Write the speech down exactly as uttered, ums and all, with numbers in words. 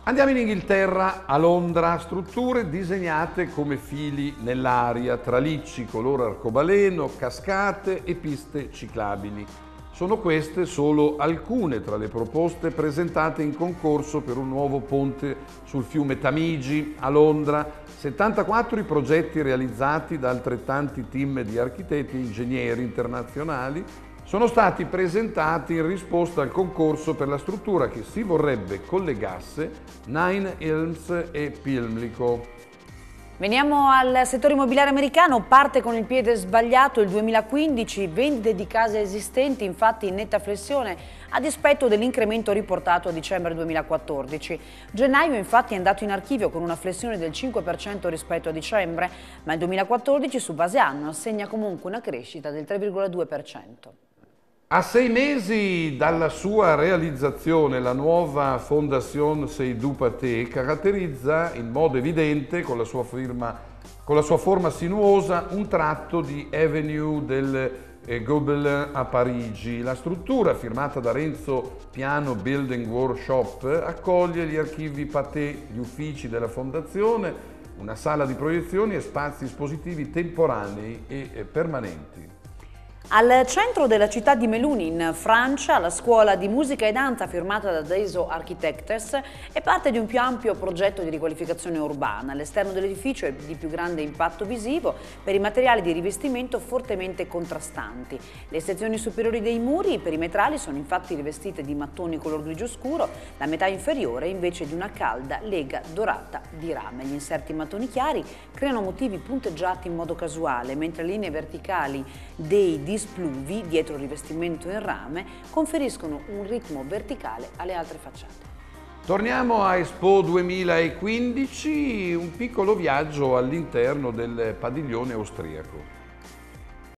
Andiamo in Inghilterra, a Londra, strutture disegnate come fili nell'aria, tralicci color arcobaleno, cascate e piste ciclabili. Sono queste solo alcune tra le proposte presentate in concorso per un nuovo ponte sul fiume Tamigi a Londra. settantaquattro i progetti realizzati da altrettanti team di architetti e ingegneri internazionali sono stati presentati in risposta al concorso per la struttura che si vorrebbe collegasse Nine Elms e Pimlico. Veniamo al settore immobiliare americano, parte con il piede sbagliato il duemilaquindici, vendite di case esistenti infatti in netta flessione a dispetto dell'incremento riportato a dicembre duemilaquattordici. Gennaio infatti è andato in archivio con una flessione del cinque per cento rispetto a dicembre, ma il duemilaquattordici su base annua segna comunque una crescita del tre virgola due per cento. A sei mesi dalla sua realizzazione, la nuova Fondation Seydou Pathé caratterizza in modo evidente, con la sua, firma, con la sua forma sinuosa, un tratto di Avenue del eh, Gobelin a Parigi. La struttura, firmata da Renzo Piano Building Workshop, accoglie gli archivi Pathé, gli uffici della Fondazione, una sala di proiezioni e spazi espositivi temporanei e eh, permanenti. Al centro della città di Melun, in Francia, la scuola di musica e danza firmata da Dassault Architectes è parte di un più ampio progetto di riqualificazione urbana. L'esterno dell'edificio è di più grande impatto visivo per i materiali di rivestimento fortemente contrastanti. Le sezioni superiori dei muri perimetrali sono infatti rivestite di mattoni color grigio scuro, la metà inferiore invece di una calda lega dorata di rame. Gli inserti mattoni chiari creano motivi punteggiati in modo casuale, mentre le linee verticali dei displuvi dietro il rivestimento in rame conferiscono un ritmo verticale alle altre facciate. Torniamo a Expo duemilaquindici, un piccolo viaggio all'interno del padiglione austriaco.